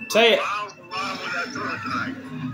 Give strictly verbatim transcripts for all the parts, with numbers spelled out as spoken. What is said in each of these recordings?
Say it. Miles along with that tour tonight.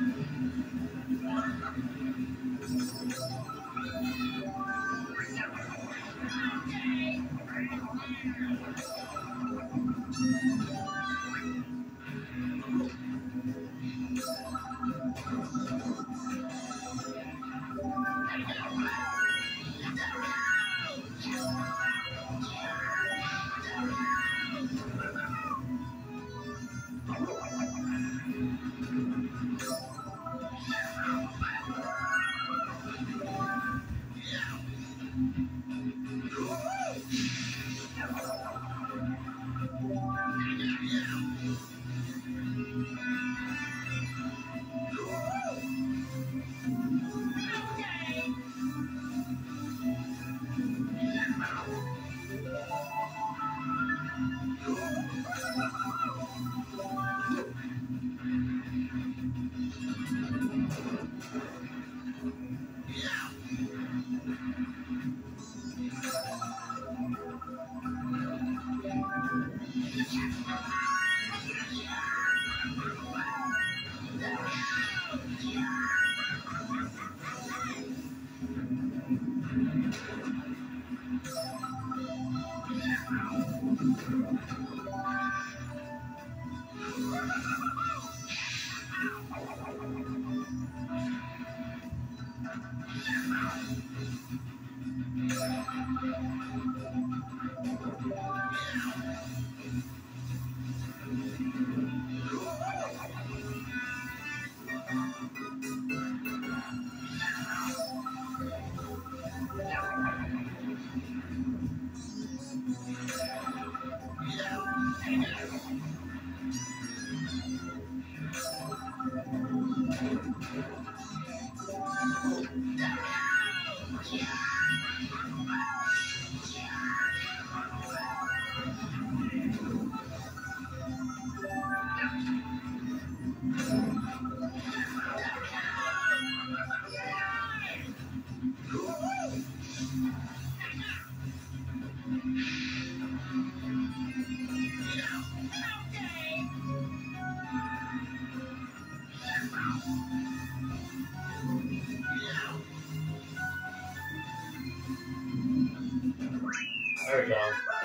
There we go.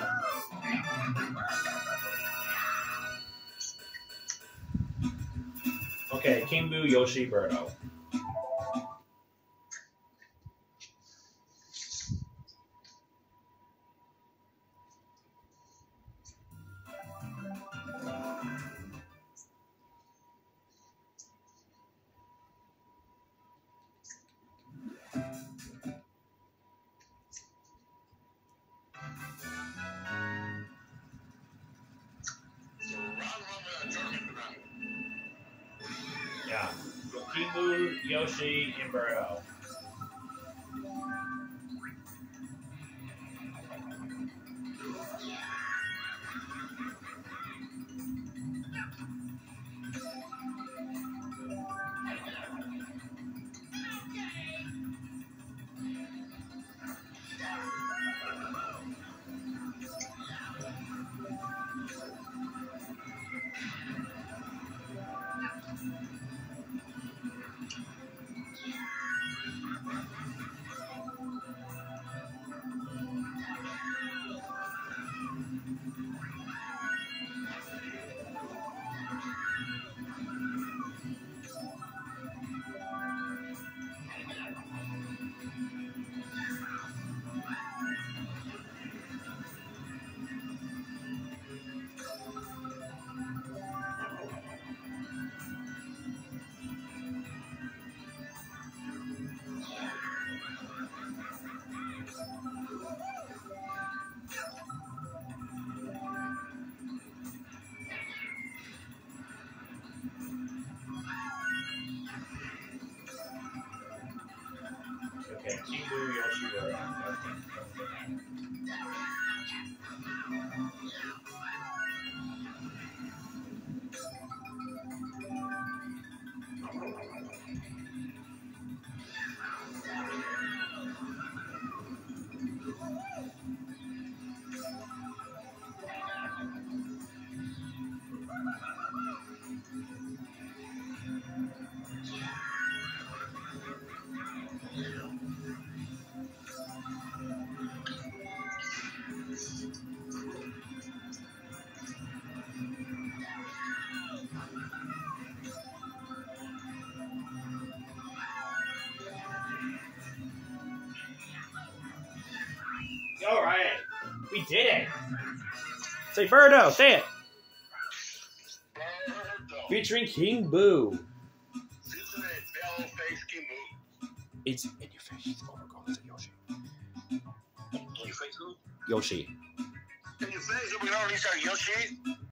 Okay, King Boo, Yoshi, Birdo. Yeah. King Boo, Yoshi, and Birdo. Okay, King Boo, Yoshi, Birdo. All right. We did it. Say Birdo. Say it. Birdo. Featuring King Boo. Featuring a bell-faced King Boo. It's in your face. It's overgrown as a Yoshi. In your face, who? Yoshi. In your face, we already said Yoshi.